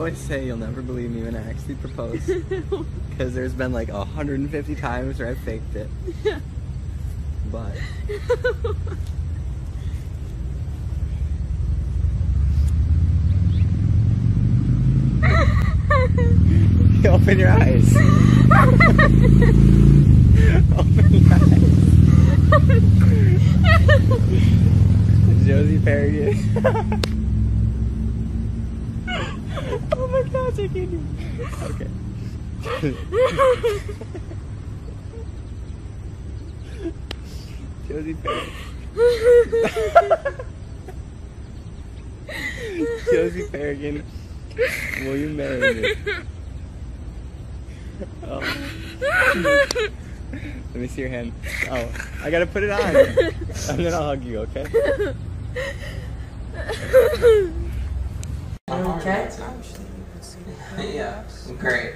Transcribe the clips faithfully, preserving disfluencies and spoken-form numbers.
always say you'll never believe me when I actually propose. Because there's been like one hundred fifty times where I faked it. But... Open your eyes. Open your eyes. Josie Perrigan. Oh my gosh, I can't do it. Okay. Josie Perrigan. Josie Perrigan, will you marry me? Oh. Let me see your hand. Oh, I gotta put it on. And then I'll hug you, okay? Okay. Yeah, great.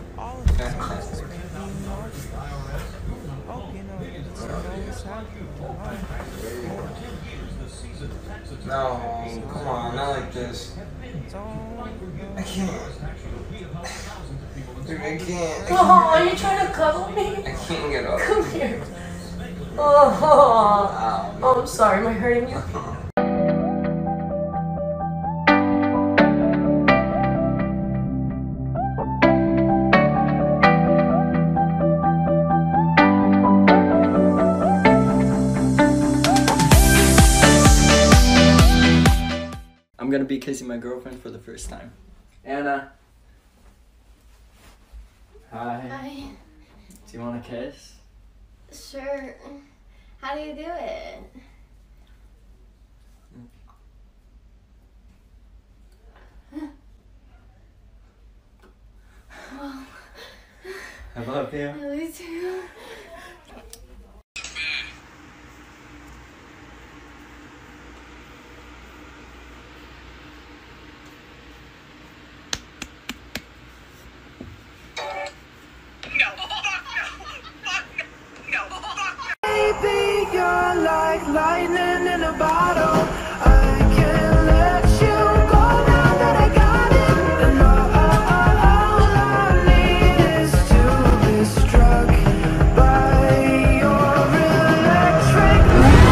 No, come on, not like this. I can't. Dude, I can't. Oh, are you trying to cuddle me? I can't get up. Come here. Oh, oh, oh, I'm sorry. Am I hurting you? I'm gonna be kissing my girlfriend for the first time. Anna. Hi. Hi. Do you want a kiss? Sure. How do you do it? Well, I love you. I love you too. Lightning in a bottle. I can't let you go now that I got it. And all, all, all I need is to be struck by your electric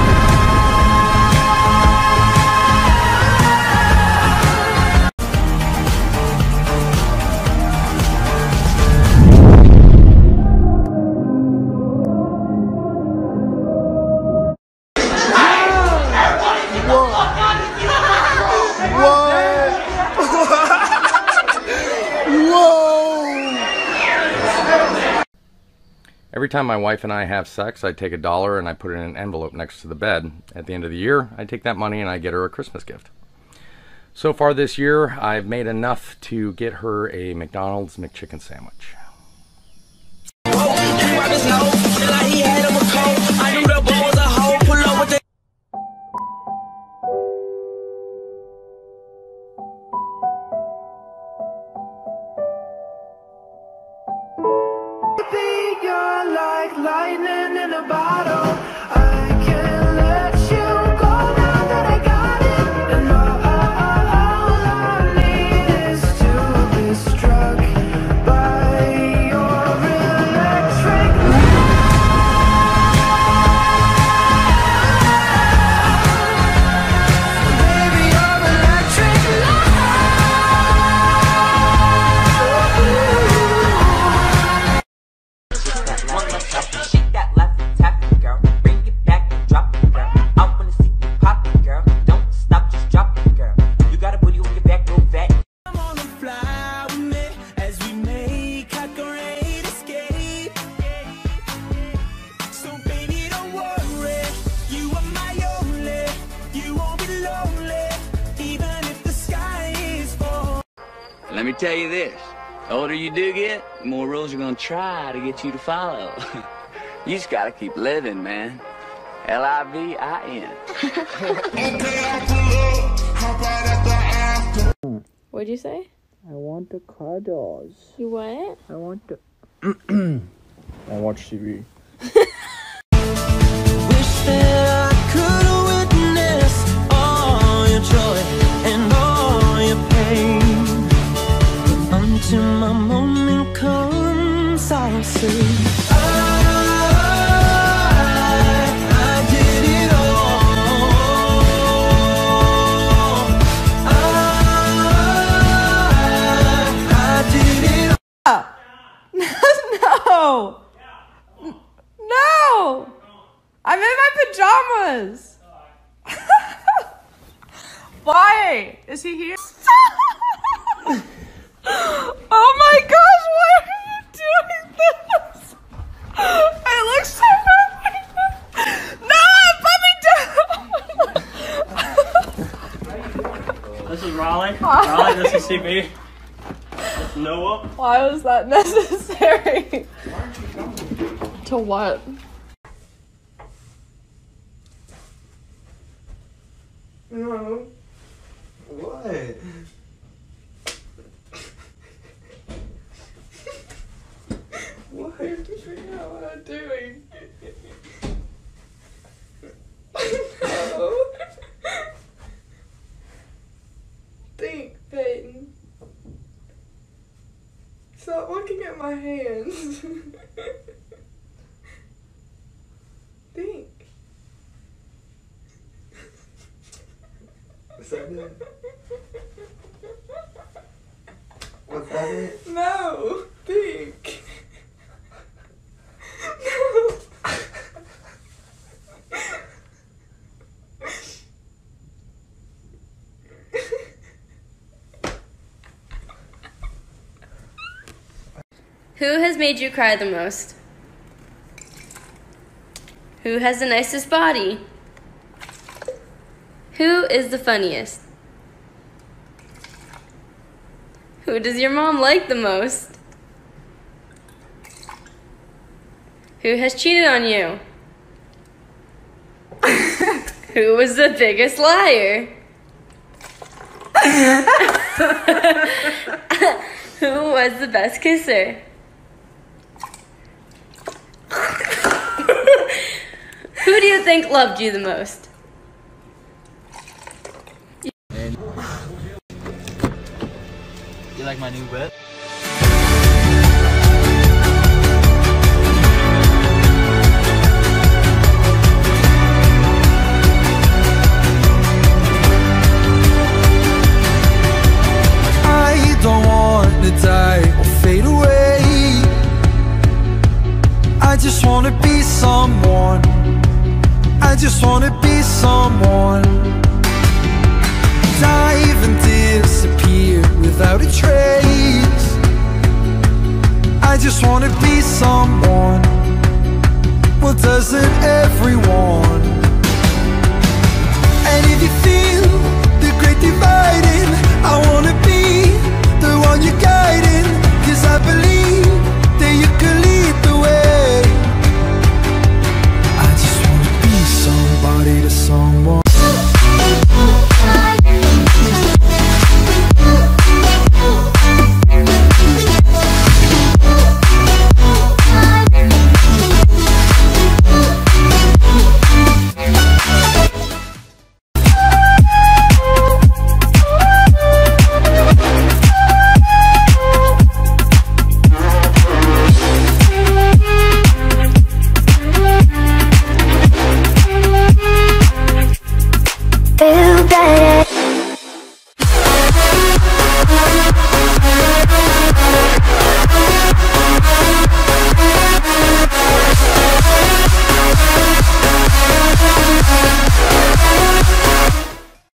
Every time my wife and I have sex, I take a dollar and I put it in an envelope next to the bed. At the end of the year, I take that money and I get her a Christmas gift. So far this year, I've made enough to get her a McDonald's McChicken sandwich. lightning in a bottle. I can't let you go now that I got it. And all, all, all I need is to be struck by your electric baby, your electric Let me tell you this, the older you do get, the more rules are gonna try to get you to follow. You just gotta keep living, man. L I V I N. What'd you say? I want the cuddles. You what? I want the... I watch T V. wish that I could witness all your joy and all your pain. say I, I did it all. I, I did it all. No! No! I'm in my pajamas! Why? Is he here? Oh my gosh, why are you doing this? I look so bad. No! Put me down! This is Raleigh. Raleigh, this is C B. This is Noah. Why was that necessary? To what? No. What? Why are you figuring out what I'm doing? No. Think, Peyton. Stop looking at my hands. Think. Is that it? Was that it? No. Think. No. Who has made you cry the most? Who has the nicest body? Who is the funniest? Who does your mom like the most? Who has cheated on you? Who was the biggest liar? Who was the best kisser? Who do you think loved you the most? You like my new whip? I don't want to die or fade away. I just want to be someone. I just want to be someone. Dive and disappear without a trace. I just want to be someone. Well, doesn't everyone? And if you feel the great dividing, I want to be